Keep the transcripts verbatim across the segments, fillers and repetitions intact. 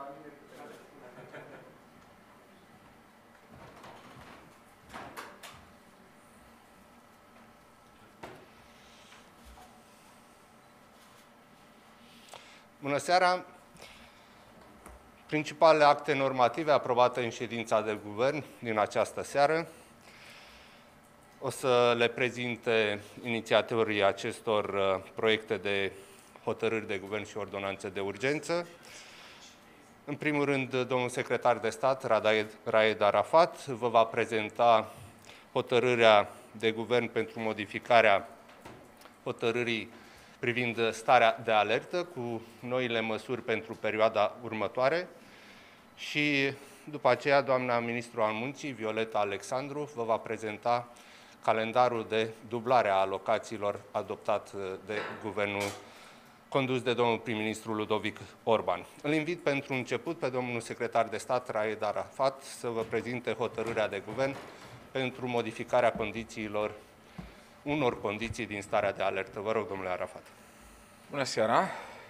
Bună seara! Principalele acte normative aprobate în ședința de guvern din această seară. O să le prezinte inițiatorii acestor proiecte de hotărâri de guvern și ordonanțe de urgență. În primul rând, domnul secretar de stat, Raed Arafat, vă va prezenta hotărârea de guvern pentru modificarea hotărârii privind starea de alertă cu noile măsuri pentru perioada următoare și după aceea doamna ministru al muncii, Violeta Alexandru, vă va prezenta calendarul de dublare a alocațiilor adoptat de guvernul condus de domnul prim-ministru Ludovic Orban. Îl invit pentru început pe domnul secretar de stat, Raed Arafat, să vă prezinte hotărârea de guvern pentru modificarea condițiilor, unor condiții din starea de alertă. Vă rog, domnule Arafat. Bună seara!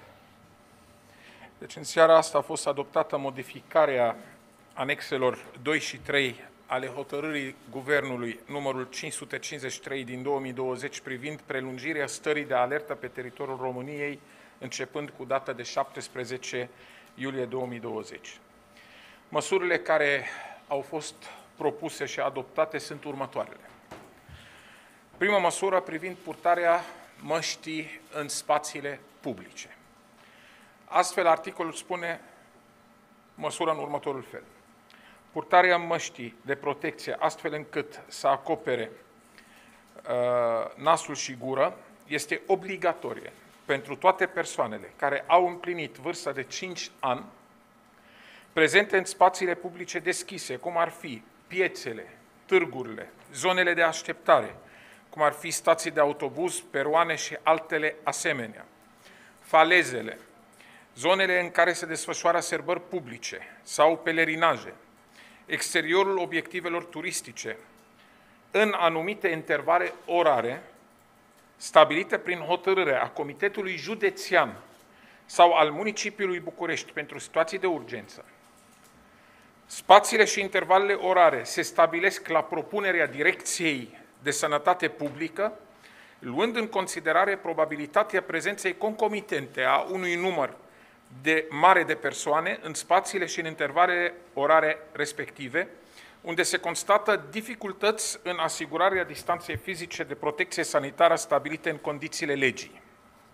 Deci în seara asta a fost adoptată modificarea anexelor doi și trei ale hotărârii Guvernului numărul cinci sute cincizeci și trei din două mii douăzeci privind prelungirea stării de alertă pe teritoriul României începând cu data de șaptesprezece iulie două mii douăzeci. Măsurile care au fost propuse și adoptate sunt următoarele. Prima măsură privind purtarea măștii în spațiile publice. Astfel, articolul spune măsura în următorul fel. Purtarea măștii de protecție astfel încât să acopere uh, nasul și gură este obligatorie pentru toate persoanele care au împlinit vârsta de cinci ani, prezente în spațiile publice deschise, cum ar fi piețele, târgurile, zonele de așteptare, cum ar fi stații de autobuz, peroane și altele asemenea, falezele, zonele în care se desfășoară sărbări publice sau pelerinaje, exteriorul obiectivelor turistice, în anumite intervale orare, stabilite prin hotărâre a Comitetului Județean sau al Municipiului București pentru situații de urgență. Spațiile și intervalele orare se stabilesc la propunerea Direcției de Sănătate Publică, luând în considerare probabilitatea prezenței concomitente a unui număr de mare de persoane în spațiile și în intervalele orare respective, unde se constată dificultăți în asigurarea distanței fizice de protecție sanitară stabilite în condițiile legii.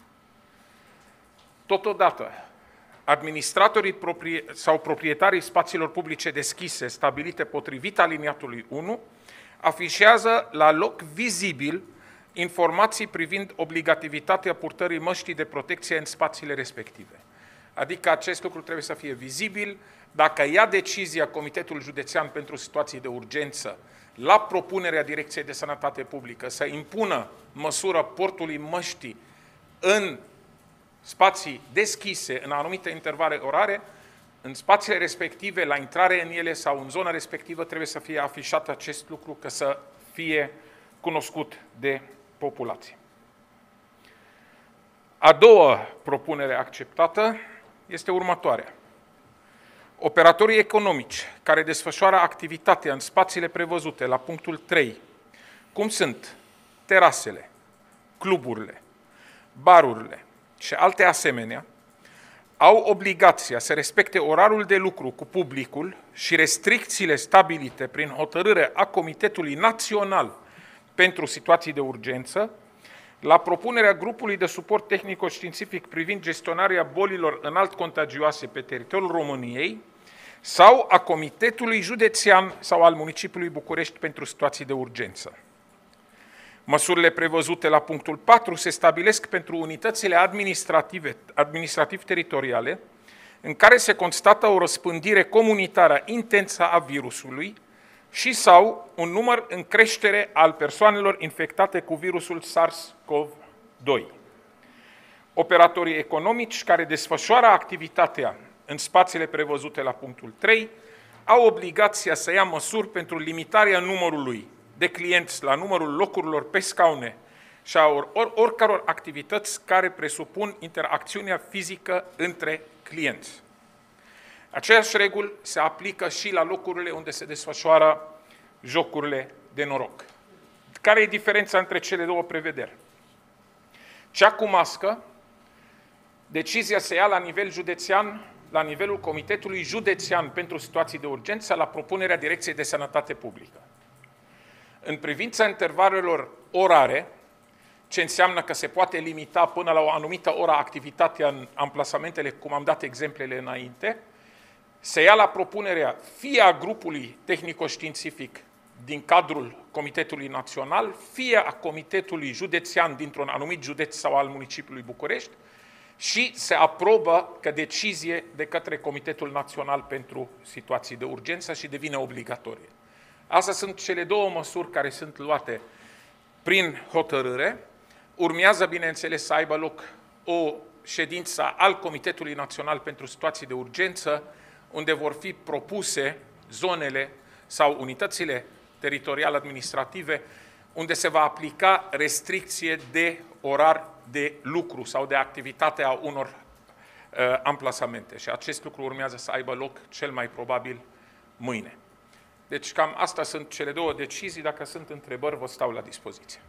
Totodată, administratorii proprie sau proprietarii spațiilor publice deschise stabilite potrivit aliniatului unu afișează la loc vizibil informații privind obligativitatea purtării măștii de protecție în spațiile respective. Adică acest lucru trebuie să fie vizibil. Dacă ia decizia Comitetul Județean pentru situații de urgență, la propunerea Direcției de Sănătate Publică, să impună măsura portului măștii în spații deschise, în anumite intervale orare, în spațiile respective, la intrare în ele sau în zona respectivă, trebuie să fie afișat acest lucru, ca să fie cunoscut de populație. A doua propunere acceptată este următoarea. Operatorii economici care desfășoară activitatea în spațiile prevăzute la punctul trei, cum sunt terasele, cluburile, barurile și alte asemenea, au obligația să respecte orarul de lucru cu publicul și restricțiile stabilite prin hotărâre a Comitetului Național pentru situații de urgență, la propunerea grupului de suport tehnico-științific privind gestionarea bolilor înalt contagioase pe teritoriul României sau a Comitetului Județean sau al Municipiului București pentru situații de urgență. Măsurile prevăzute la punctul patru se stabilesc pentru unitățile administrative, administrativ-teritoriale în care se constată o răspândire comunitară intensă a virusului și sau un număr în creștere al persoanelor infectate cu virusul SARS-CoV doi. Operatorii economici care desfășoară activitatea în spațiile prevăzute la punctul trei au obligația să ia măsuri pentru limitarea numărului de clienți la numărul locurilor pe scaune și a or, or, oricăror activități care presupun interacțiunea fizică între clienți. Aceeași reguli se aplică și la locurile unde se desfășoară jocurile de noroc. Care e diferența între cele două prevederi? Cea cu mască, decizia se ia la nivel județean, la nivelul Comitetului Județean pentru Situații de Urgență, la propunerea Direcției de Sănătate Publică. În privința intervalelor orare, ce înseamnă că se poate limita până la o anumită oră activitatea în amplasamentele, cum am dat exemplele înainte, se ia la propunerea fie a grupului tehnico-științific din cadrul Comitetului Național, fie a Comitetului Județean dintr-un anumit județ sau al municipiului București și se aprobă ca decizie de către Comitetul Național pentru Situații de Urgență și devine obligatorie. Astea sunt cele două măsuri care sunt luate prin hotărâre. Urmează, bineînțeles, să aibă loc o ședință al Comitetului Național pentru Situații de Urgență, unde vor fi propuse zonele sau unitățile teritorial-administrative, unde se va aplica restricție de orar de lucru sau de activitate a unor uh, amplasamente. Și acest lucru urmează să aibă loc cel mai probabil mâine. Deci cam astea sunt cele două decizii. Dacă sunt întrebări, vă stau la dispoziție.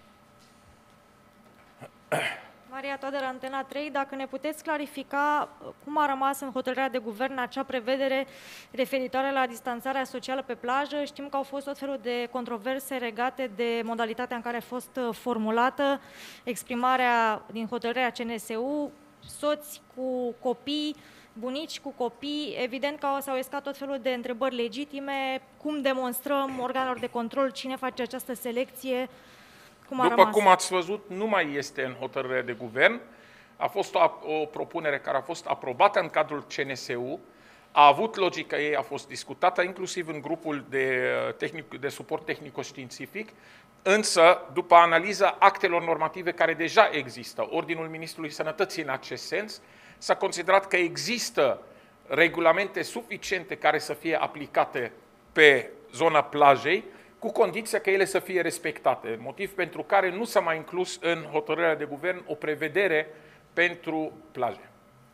Maria Toader, Antena trei, dacă ne puteți clarifica cum a rămas în hotărârea de guvern acea prevedere referitoare la distanțarea socială pe plajă. Știm că au fost tot felul de controverse legate de modalitatea în care a fost formulată exprimarea din hotărârea C N S U, soți cu copii, bunici cu copii. Evident că s-au escat tot felul de întrebări legitime, cum demonstrăm organelor de control, cine face această selecție. Cum După cum ați văzut, nu mai este în hotărârea de guvern. A fost o, o propunere care a fost aprobată în cadrul C N S U, a avut logică ei, a fost discutată inclusiv în grupul de, tehnic, de suport tehnico-științific, însă, după analiza actelor normative care deja există, Ordinul Ministrului Sănătății în acest sens, s-a considerat că există regulamente suficiente care să fie aplicate pe zona plajei, cu condiția că ele să fie respectate, motiv pentru care nu s-a mai inclus în hotărârea de guvern o prevedere pentru plaje.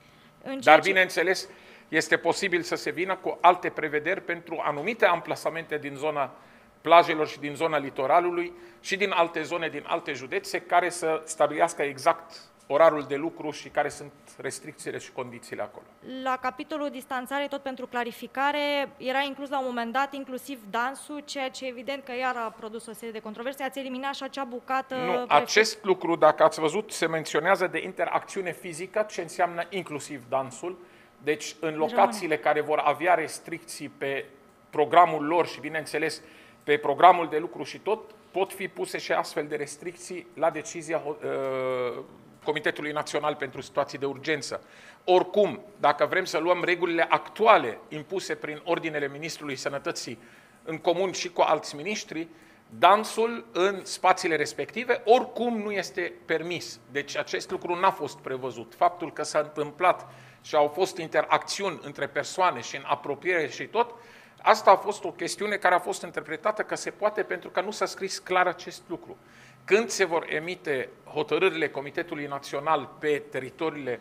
Dar, bineînțeles, este posibil să se vină cu alte prevederi pentru anumite amplasamente din zona plajelor și din zona litoralului și din alte zone, din alte județe, care să stabilească exact orarul de lucru și care sunt restricțiile și condițiile acolo. La capitolul distanțare, tot pentru clarificare, era inclus la un moment dat inclusiv dansul, ceea ce evident că iar a produs o serie de controverse. Ați eliminat și acea bucată... Nu, acest lucru, dacă ați văzut, se menționează de interacțiune fizică, ce înseamnă inclusiv dansul. Deci, în locațiile care vor avea restricții pe programul lor și, bineînțeles, pe programul de lucru și tot, pot fi puse și astfel de restricții la decizia uh, Comitetului Național pentru Situații de Urgență. Oricum, dacă vrem să luăm regulile actuale impuse prin ordinele Ministrului Sănătății în comun și cu alți miniștri, dansul în spațiile respective oricum nu este permis. Deci acest lucru n-a fost prevăzut. Faptul că s-a întâmplat și au fost interacțiuni între persoane și în apropiere și tot, asta a fost o chestiune care a fost interpretată că se poate pentru că nu s-a scris clar acest lucru. Când se vor emite hotărârile Comitetului Național pe teritoriile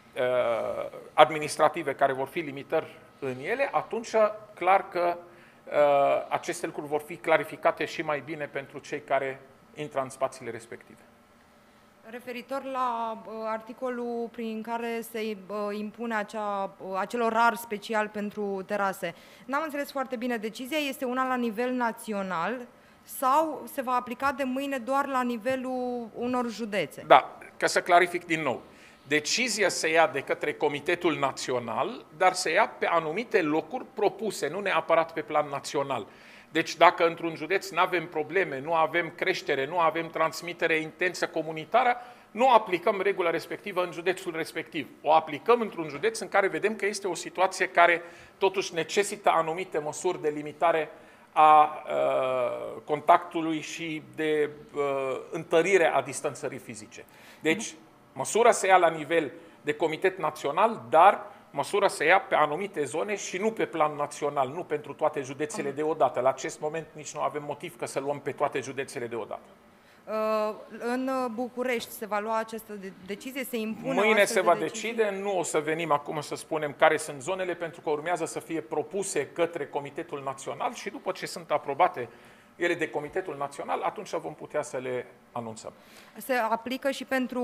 uh, administrative care vor fi limitări în ele, atunci clar că uh, aceste lucruri vor fi clarificate și mai bine pentru cei care intră în spațiile respective. Referitor la uh, articolul prin care se uh, impune acea, uh, acel orar special pentru terase, n-am înțeles foarte bine, decizia este una la nivel național sau se va aplica de mâine doar la nivelul unor județe? Da, ca să clarific din nou. Decizia se ia de către Comitetul Național, dar se ia pe anumite locuri propuse, nu neapărat pe plan național. Deci dacă într-un județ nu avem probleme, nu avem creștere, nu avem transmitere intensă comunitară, nu aplicăm regula respectivă în județul respectiv. O aplicăm într-un județ în care vedem că este o situație care totuși necesită anumite măsuri de limitare a uh, contactului și de uh, întărire a distanțării fizice. Deci, măsura se ia la nivel de comitet național, dar măsura se ia pe anumite zone și nu pe plan național, nu pentru toate județele deodată. La acest moment nici nu avem motiv ca să luăm pe toate județele deodată. În București se va lua această decizie, se impune Mâine se va de decide, nu o să venim acum să spunem care sunt zonele, pentru că urmează să fie propuse către Comitetul Național și după ce sunt aprobate ele de Comitetul Național, atunci vom putea să le anunțăm. Se aplică și pentru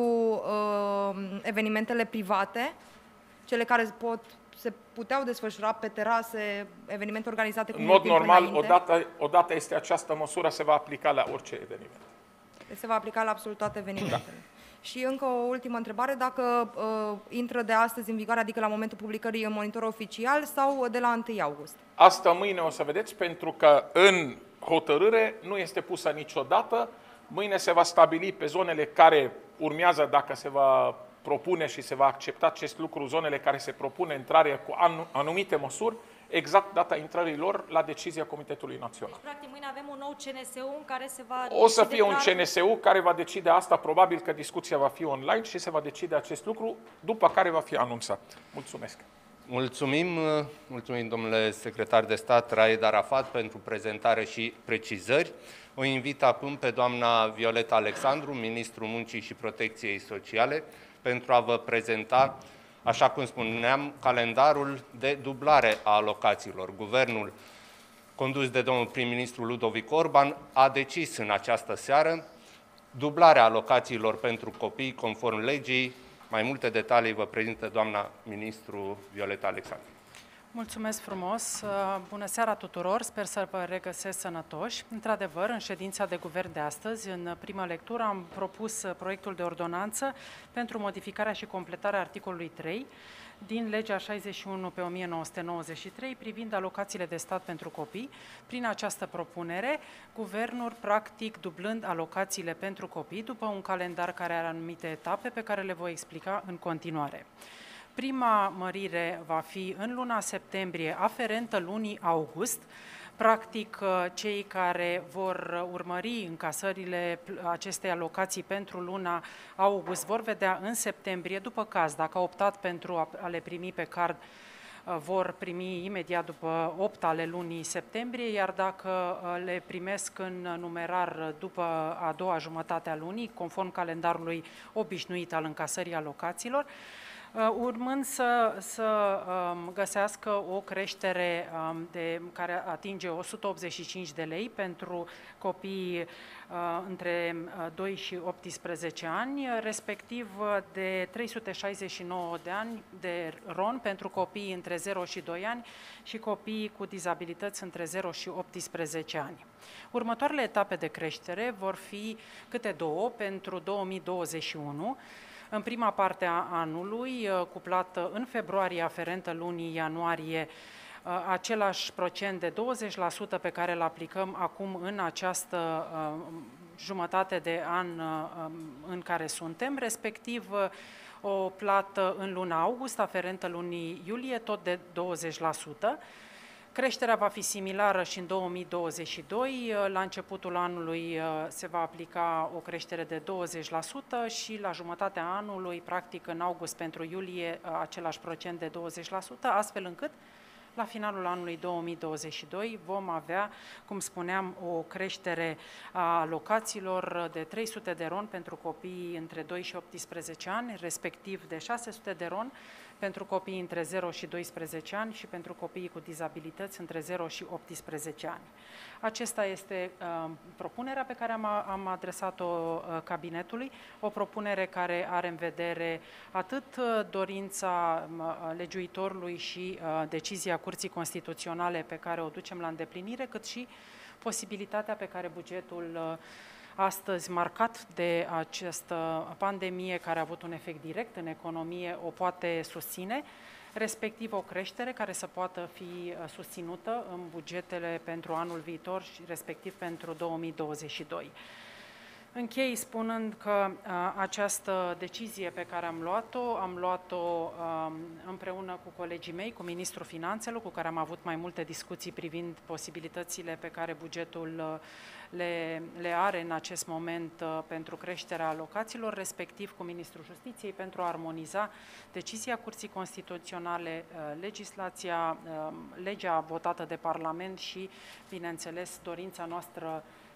uh, evenimentele private, cele care pot, se puteau desfășura pe terase, evenimente organizate cu În mult mod timp normal, înainte. odată, odată este această măsură, se va aplica la orice eveniment. Se va aplica la absolut toate evenimentele. Da. Și încă o ultimă întrebare, dacă uh, intră de astăzi în vigoare, adică la momentul publicării în monitor oficial, sau de la întâi august? Asta mâine o să vedeți, pentru că în hotărâre nu este pusă niciodată. Mâine se va stabili pe zonele care urmează, dacă se va propune și se va accepta acest lucru, zonele care se propune intrarea cu anumite măsuri, exact data intrării lor la decizia Comitetului Național. Deci, practic, mâine avem un nou C N S U în care se va... O să fie un clar... C N S U care va decide asta, probabil că discuția va fi online și se va decide acest lucru, după care va fi anunțat. Mulțumesc! Mulțumim, mulțumim domnule secretar de stat Raed Arafat pentru prezentare și precizări. O invit acum pe doamna Violeta Alexandru, ministrul Muncii și Protecției Sociale, pentru a vă prezenta, așa cum spuneam, calendarul de dublare a alocațiilor. Guvernul condus de domnul prim-ministru Ludovic Orban a decis în această seară dublarea alocațiilor pentru copii conform legii. Mai multe detalii vă prezintă doamna ministru Violeta Alexandru. Mulțumesc frumos! Bună seara tuturor! Sper să vă regăsesc sănătoși. Într-adevăr, în ședința de guvern de astăzi, în prima lectură, am propus proiectul de ordonanță pentru modificarea și completarea articolului trei din legea șaizeci și unu pe o mie nouă sute nouăzeci și trei privind alocațiile de stat pentru copii. Prin această propunere, guvernul, practic, dublând alocațiile pentru copii după un calendar care are anumite etape pe care le voi explica în continuare. Prima mărire va fi în luna septembrie, aferentă lunii august. Practic, cei care vor urmări încasările acestei alocații pentru luna august vor vedea în septembrie, după caz, dacă au optat pentru a le primi pe card, vor primi imediat după opt ale lunii septembrie, iar dacă le primesc în numerar după a doua jumătate a lunii, conform calendarului obișnuit al încasării alocațiilor, urmând să, să um, găsească o creștere um, de, care atinge o sută optzeci și cinci de lei pentru copiii uh, între doi și optsprezece ani, respectiv de trei sute șaizeci și nouă de ani de ron pentru copiii între zero și doi ani și copiii cu dizabilități între zero și optsprezece ani. Următoarele etape de creștere vor fi câte două pentru două mii douăzeci și unu. În prima parte a anului, cuplată în februarie aferentă lunii ianuarie, același procent de douăzeci la sută pe care îl aplicăm acum în această jumătate de an în care suntem, respectiv o plată în luna august aferentă lunii iulie, tot de douăzeci la sută. Creșterea va fi similară și în două mii douăzeci și doi. La începutul anului se va aplica o creștere de douăzeci la sută și la jumătatea anului, practic în august pentru iulie, același procent de douăzeci la sută, astfel încât la finalul anului două mii douăzeci și doi vom avea, cum spuneam, o creștere a alocațiilor de trei sute de ron pentru copiii între doi și optsprezece ani, respectiv de șase sute de ron pentru copiii între zero și doisprezece ani și pentru copiii cu dizabilități între zero și optsprezece ani. Acesta este uh, propunerea pe care am, am adresat-o uh, cabinetului, o propunere care are în vedere atât uh, dorința uh, legiuitorului și uh, decizia Curții Constituționale pe care o ducem la îndeplinire, cât și posibilitatea pe care bugetul uh, astăzi marcat de această pandemie care a avut un efect direct în economie o poate susține, respectiv o creștere care să poată fi susținută în bugetele pentru anul viitor și respectiv pentru două mii douăzeci și doi. Închei spunând că a, această decizie pe care am luat-o, am luat-o împreună cu colegii mei, cu Ministrul Finanțelor, cu care am avut mai multe discuții privind posibilitățile pe care bugetul le, le are în acest moment a, pentru creșterea alocațiilor, respectiv cu Ministrul Justiției, pentru a armoniza decizia Curții Constituționale, a, legislația, a, legea votată de Parlament și, bineînțeles, dorința noastră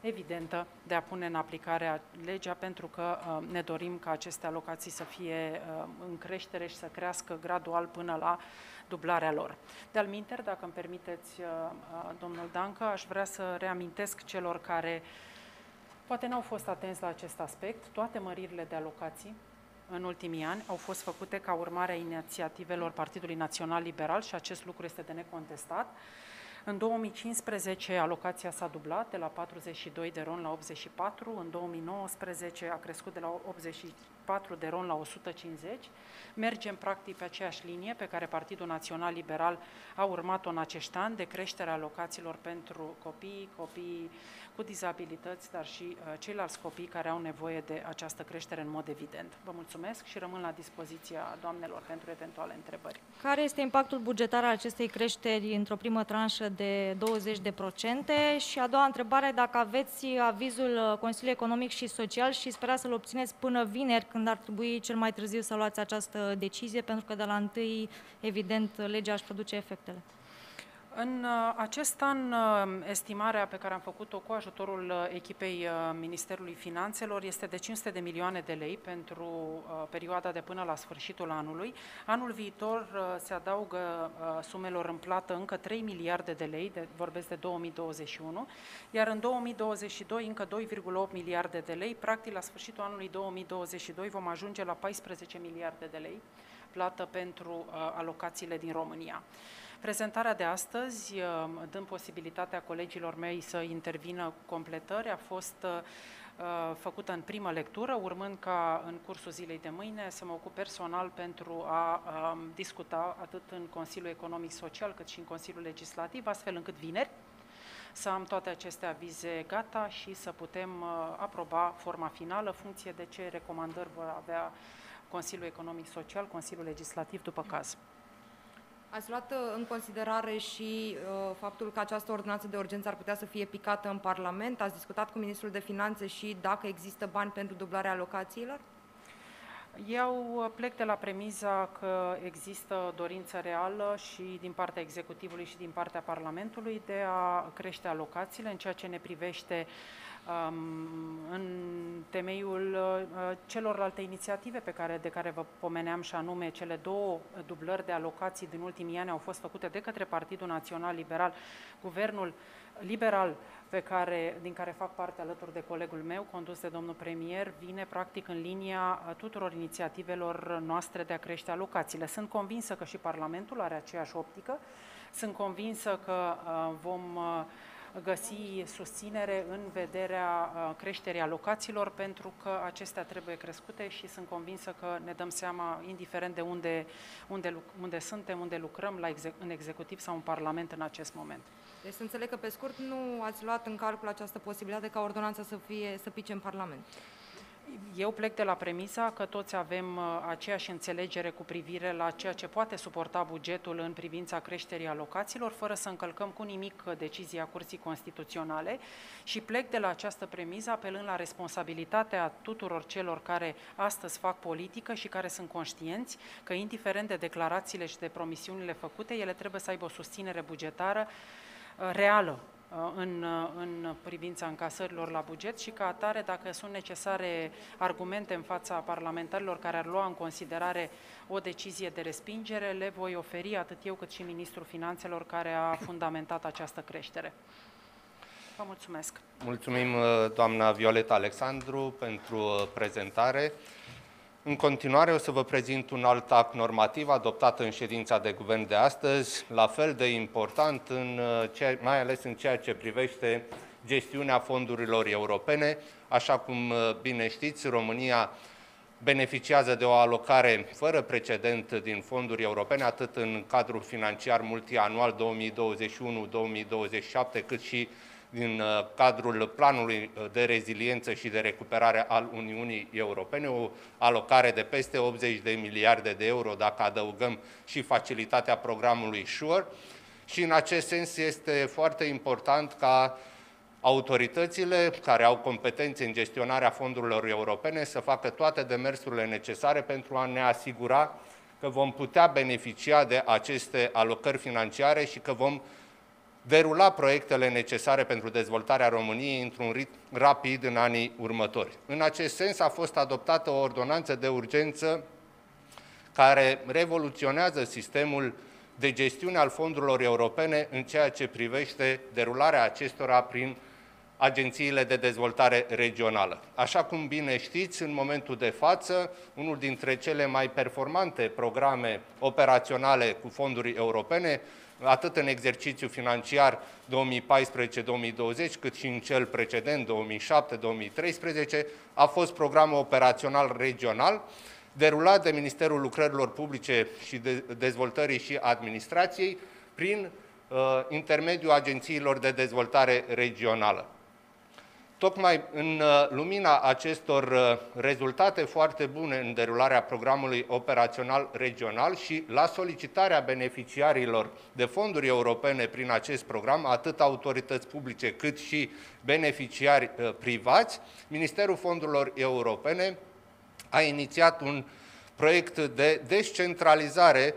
evidentă de a pune în aplicare legea, pentru că ne dorim ca aceste alocații să fie în creștere și să crească gradual până la dublarea lor. De-al minteri, dacă îmi permiteți, domnul Dancă, aș vrea să reamintesc celor care poate n-au fost atenți la acest aspect. Toate măririle de alocații în ultimii ani au fost făcute ca urmare a inițiativelor Partidului Național Liberal și acest lucru este de necontestat. În două mii cincisprezece alocația s-a dublat de la patruzeci și doi de ron la optzeci și patru, în două mii nouăsprezece a crescut de la optzeci și patru de ron la o sută cincizeci. Mergem practic pe aceeași linie pe care Partidul Național Liberal a urmat-o în acești ani, de creșterea alocațiilor pentru copii, copii cu dizabilități, dar și uh, ceilalți copii care au nevoie de această creștere în mod evident. Vă mulțumesc și rămân la dispoziția doamnelor pentru eventuale întrebări. Care este impactul bugetar al acestei creșteri într-o primă tranșă de douăzeci de procente? Și a doua întrebare, dacă aveți avizul Consiliului Economic și Social și sperați să-l obțineți până vineri, când ar trebui cel mai târziu să luați această decizie, pentru că de la întâi, evident, legea își produce efectele. În acest an, estimarea pe care am făcut-o cu ajutorul echipei Ministerului Finanțelor este de cinci sute de milioane de lei pentru perioada de până la sfârșitul anului. Anul viitor se adaugă sumelor în plată încă trei miliarde de lei, de, vorbesc de două mii douăzeci și unu, iar în două mii douăzeci și doi încă doi virgulă opt miliarde de lei. Practic, la sfârșitul anului două mii douăzeci și doi vom ajunge la paisprezece miliarde de lei plată pentru alocațiile din România. Prezentarea de astăzi, dând posibilitatea colegilor mei să intervină cu completări, a fost făcută în primă lectură, urmând ca în cursul zilei de mâine să mă ocup personal pentru a discuta atât în Consiliul Economic Social cât și în Consiliul Legislativ, astfel încât vineri să am toate aceste avize gata și să putem aproba forma finală, funcție de ce recomandări vor avea Consiliul Economic Social, Consiliul Legislativ, după caz. Ați luat în considerare și uh, faptul că această ordonanță de urgență ar putea să fie picată în Parlament? Ați discutat cu Ministrul de Finanțe și dacă există bani pentru dublarea alocațiilor? Eu plec de la premiza că există dorință reală și din partea Executivului și din partea Parlamentului de a crește alocațiile în ceea ce ne privește în temeiul celorlalte inițiative pe care, de care vă pomeneam, și anume cele două dublări de alocații din ultimii ani au fost făcute de către Partidul Național Liberal, guvernul liberal pe care, din care fac parte alături de colegul meu, condus de domnul premier, vine practic în linia tuturor inițiativelor noastre de a crește alocațiile. Sunt convinsă că și Parlamentul are aceeași optică, sunt convinsă că vom găsi susținere în vederea creșterii alocațiilor, pentru că acestea trebuie crescute și sunt convinsă că ne dăm seama, indiferent de unde, unde, unde suntem, unde lucrăm, la exec, în executiv sau în Parlament în acest moment. Deci să înțeleg că, pe scurt, nu ați luat în calcul această posibilitate ca ordonanța să, fie, să pice în Parlament. Eu plec de la premisa că toți avem aceeași înțelegere cu privire la ceea ce poate suporta bugetul în privința creșterii alocațiilor, fără să încălcăm cu nimic decizia Curții Constituționale, și plec de la această premisă apelând la responsabilitatea tuturor celor care astăzi fac politică și care sunt conștienți că, indiferent de declarațiile și de promisiunile făcute, ele trebuie să aibă o susținere bugetară reală În, în privința încasărilor la buget și, ca atare, dacă sunt necesare argumente în fața parlamentarilor care ar lua în considerare o decizie de respingere, le voi oferi atât eu cât și Ministrul Finanțelor, care a fundamentat această creștere. Vă mulțumesc! Mulțumim, doamna Violeta Alexandru, pentru prezentare. În continuare o să vă prezint un alt act normativ adoptat în ședința de guvern de astăzi, la fel de important, în ceea, mai ales în ceea ce privește gestiunea fondurilor europene. Așa cum bine știți, România beneficiază de o alocare fără precedent din fonduri europene, atât în cadrul financiar multianual două mii douăzeci și unu două mii douăzeci și șapte, cât și din cadrul planului de reziliență și de recuperare al Uniunii Europene, o alocare de peste optzeci de miliarde de euro, dacă adăugăm și facilitatea programului SURE. Și în acest sens este foarte important ca autoritățile care au competențe în gestionarea fondurilor europene să facă toate demersurile necesare pentru a ne asigura că vom putea beneficia de aceste alocări financiare și că vom derula proiectele necesare pentru dezvoltarea României într-un ritm rapid în anii următori. În acest sens a fost adoptată o ordonanță de urgență care revoluționează sistemul de gestiune al fondurilor europene în ceea ce privește derularea acestora prin agențiile de dezvoltare regională. Așa cum bine știți, în momentul de față, unul dintre cele mai performante programe operaționale cu fonduri europene, atât în exercițiul financiar două mii paisprezece două mii douăzeci, cât și în cel precedent, două mii șapte două mii treisprezece, a fost programul operațional regional, derulat de Ministerul Lucrărilor Publice și de Dezvoltării și Administrației prin uh, intermediul agențiilor de dezvoltare regională. Tocmai în lumina acestor rezultate foarte bune în derularea programului operațional regional și la solicitarea beneficiarilor de fonduri europene prin acest program, atât autorități publice cât și beneficiari privați, Ministerul Fondurilor Europene a inițiat un proiect de descentralizare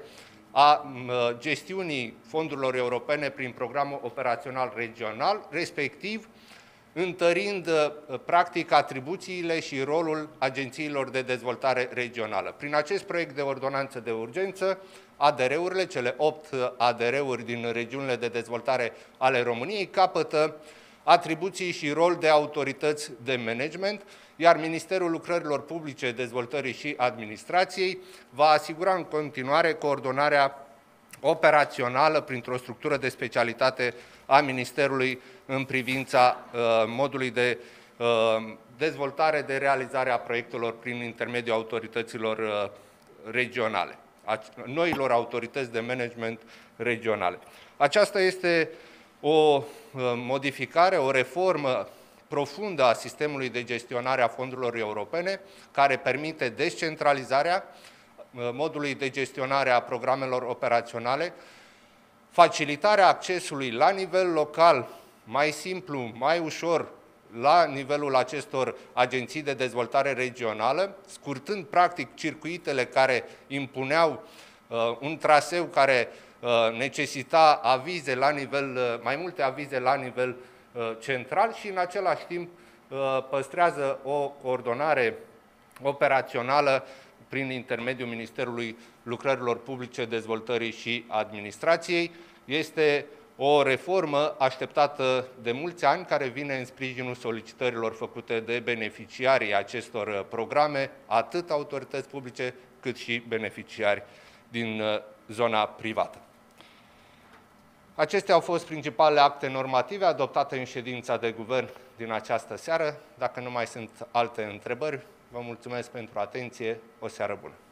a gestiunii fondurilor europene prin programul operațional regional, respectiv întărind practic atribuțiile și rolul agențiilor de dezvoltare regională. Prin acest proiect de ordonanță de urgență, A D R-urile, cele opt A D R-uri din regiunile de dezvoltare ale României, capătă atribuții și rol de autorități de management, iar Ministerul Lucrărilor Publice, Dezvoltării și Administrației va asigura în continuare coordonarea operațională printr-o structură de specialitate a Ministerului în privința uh, modului de uh, dezvoltare, de realizare a proiectelor prin intermediul autorităților uh, regionale, a noilor autorități de management regionale. Aceasta este o uh, modificare, o reformă profundă a sistemului de gestionare a fondurilor europene, care permite descentralizarea modului de gestionare a programelor operaționale, facilitarea accesului la nivel local, mai simplu, mai ușor, la nivelul acestor agenții de dezvoltare regională, scurtând practic circuitele care impuneau uh, un traseu care uh, necesita avize la nivel, uh, mai multe avize la nivel uh, central și în același timp uh, păstrează o coordonare operațională prin intermediul Ministerului Lucrărilor Publice, Dezvoltării și Administrației. Este o reformă așteptată de mulți ani, care vine în sprijinul solicitărilor făcute de beneficiarii acestor programe, atât autorități publice, cât și beneficiari din zona privată. Acestea au fost principalele acte normative adoptate în ședința de guvern din această seară. Dacă nu mai sunt alte întrebări, vă mulțumesc pentru atenție. O seară bună!